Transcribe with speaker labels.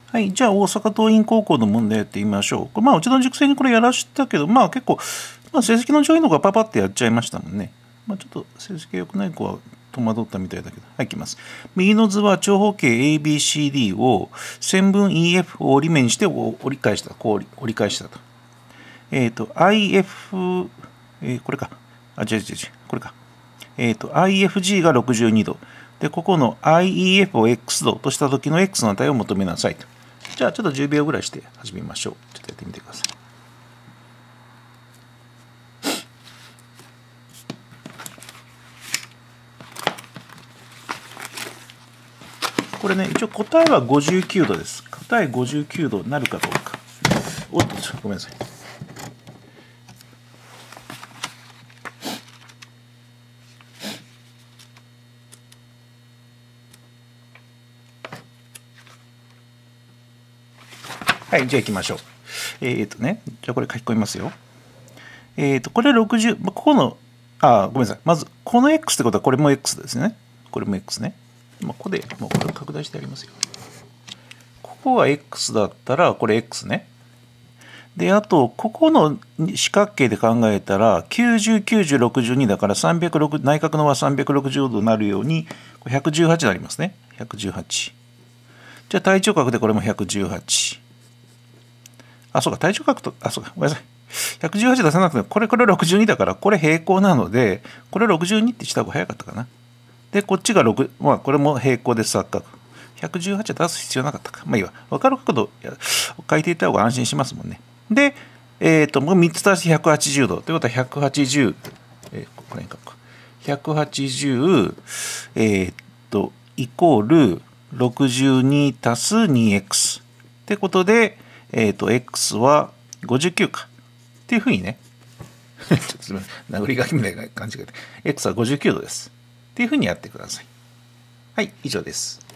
Speaker 1: はい。じゃあ、大阪桐蔭高校の問題やってみましょう。まあ、うちの塾生にこれやらしたけど、まあ結構、まあ、成績の上位の子がパパってやっちゃいましたもんね。まあ、ちょっと成績良くない子は戸惑ったみたいだけど。はい、いきます。右の図は長方形 ABCD を線分 EF を折り目にして折り返した。こう折り返したと。IF、これか。違う、これか。IFG が62度。で、ここの IEF を X 度とした時の X の値を求めなさいと。じゃあ、ちょっと10秒ぐらいして始めましょう。ちょっとやってみてください。これね、一応答えは59度です。答え59度になるかどうか。おっと、ごめんなさい。はい、じゃあ行きましょう。じゃあこれ書き込みますよ。これ60、ここの、ごめんなさい。まず、この X ってことはこれも X ですね。これも X ね。ここで、もうこれを拡大してありますよ。ここが X だったら、これ X ね。で、あと、ここの四角形で考えたら、90、90、62だから360、内角の和360度になるように、118になりますね。118。じゃあ、対頂角でこれも118。そうか、対頂角と、そうか、ごめんなさい。118出さなくても、これ62だから、これ平行なので、これ62ってした方が早かったかな。で、こっちが6、まあ、これも平行で錯角。118出す必要なかったか。まあいいわ。分かる角度書いていった方が安心しますもんね。で、もう3つ足して180度。ということは180、これに書くか。180、イコール62足す 2x。ってことで、x は59か。っていうふうにね。ちょっとすみません。殴り書きみたいな感じで。x は59度です。っていうふうにやってください。はい、以上です。